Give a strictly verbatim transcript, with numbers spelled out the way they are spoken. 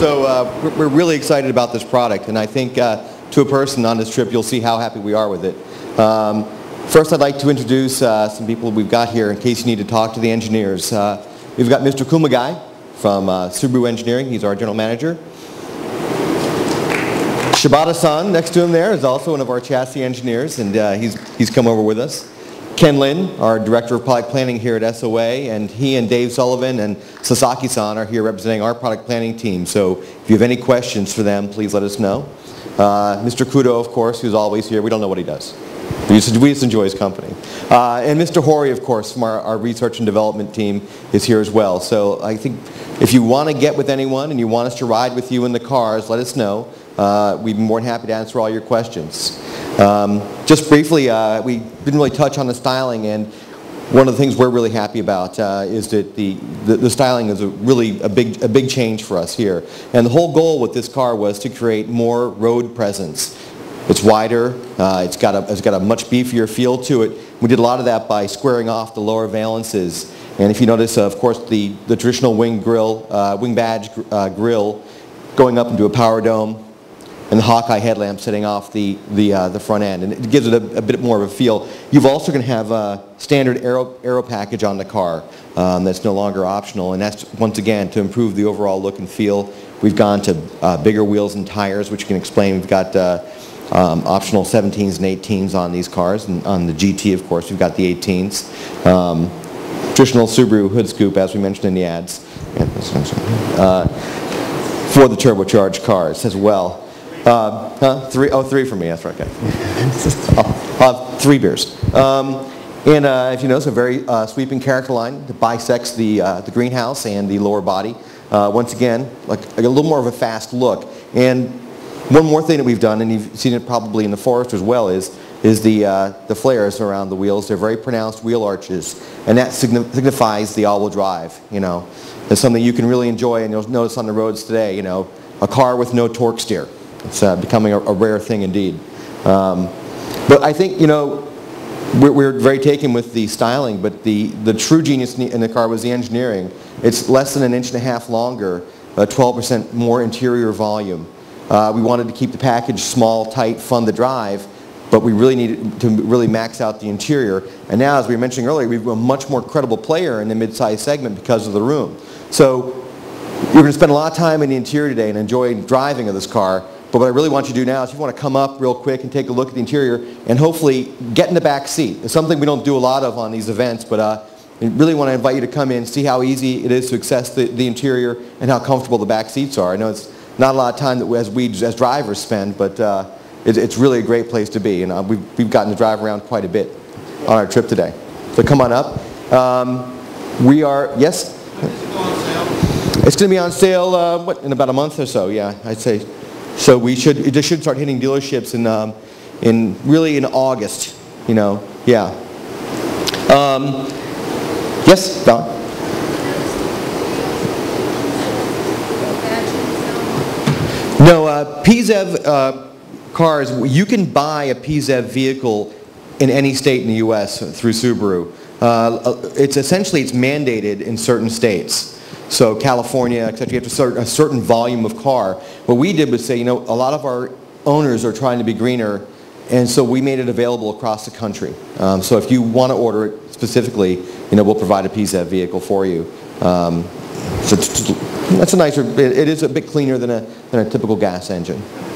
So uh, we're, we're really excited about this product, and I think uh, to a person on this trip, you'll see how happy we are with it. Um, first, I'd like to introduce uh, some people we've got here in case you need to talk to the engineers. Uh, we've got Mister Kumagai from uh, Subaru Engineering. He's our general manager. Shibata-san, next to him there, is also one of our chassis engineers, and uh, he's, he's come over with us. Ken Lin, our Director of Product Planning here at S O A, and he and Dave Sullivan and Sasaki-san are here representing our product planning team. So if you have any questions for them, please let us know. Uh, Mister Kudo, of course, who's always here. We don't know what he does. We just, we just enjoy his company. Uh, and Mister Hori, of course, from our, our research and development team is here as well. So I think if you want to get with anyone and you want us to ride with you in the cars, let us know. Uh, we'd be more than happy to answer all your questions. Um, just briefly, uh, we didn't really touch on the styling, and one of the things we're really happy about uh, is that the, the, the styling is a really a big, a big change for us here. And the whole goal with this car was to create more road presence. It's wider, uh, it's, got a, it's got a much beefier feel to it. We did a lot of that by squaring off the lower valances. And if you notice, uh, of course, the, the traditional wing grill, uh, wing badge uh, grill going up into a power dome, and the Hawkeye headlamp setting off the, the, uh, the front end. And it gives it a, a bit more of a feel. You've also going to have a standard aero, aero package on the car um, that's no longer optional. And that's, once again, to improve the overall look and feel. We've gone to uh, bigger wheels and tires, which you can explain. We've got uh, um, optional seventeens and eighteens on these cars. And on the G T, of course, we've got the eighteens. Um, traditional Subaru hood scoop, as we mentioned in the ads. Uh, for the turbocharged cars as well. Uh, huh? Three, oh, three for me, that's right, okay. I'll, I'll have three beers. Um, and uh, if you notice, a very uh, sweeping character line that bisects the, uh, the greenhouse and the lower body. Uh, once again, like a little more of a fast look. And one more thing that we've done, and you've seen it probably in the Forest as well, is, is the, uh, the flares around the wheels. They're very pronounced wheel arches, and that signi signifies the all-wheel drive, you know. It's something you can really enjoy, and you'll notice on the roads today, you know, a car with no torque steer. It's uh, becoming a, a rare thing indeed. Um, but I think, you know, we're, we're very taken with the styling, but the, the true genius in the car was the engineering. It's less than an inch and a half longer, uh, twelve percent more interior volume. Uh, we wanted to keep the package small, tight, fun to drive, but we really needed to really max out the interior. And now, as we were mentioning earlier, we've a much more credible player in the mid-size segment because of the room. So we're going to spend a lot of time in the interior today and enjoy driving of this car. But what I really want you to do now is you want to come up real quick and take a look at the interior and hopefully get in the back seat. It's something we don't do a lot of on these events, but uh, I really want to invite you to come in, see how easy it is to access the, the interior and how comfortable the back seats are. I know it's not a lot of time that we, as we as drivers spend, but uh, it, it's really a great place to be. And uh, we've, we've gotten to drive around quite a bit on our trip today. So come on up. Um, we are, yes? It's going to be on sale uh, what, in about a month or so, yeah, I'd say. So we should, it just should start hitting dealerships in, um, in really in August, you know, yeah. Um, yes, Don? No, uh, P Z E V uh, cars, you can buy a P Z E V vehicle in any state in the U S through Subaru. Uh, it's essentially, it's mandated in certain states. So California, et cetera, you have to start a certain volume of car. What we did was say, you know, a lot of our owners are trying to be greener, and so we made it available across the country. Um, so if you want to order it specifically, you know, we'll provide a P Z E V vehicle for you. Um, so it's, that's a nicer, it, it is a bit cleaner than a, than a typical gas engine.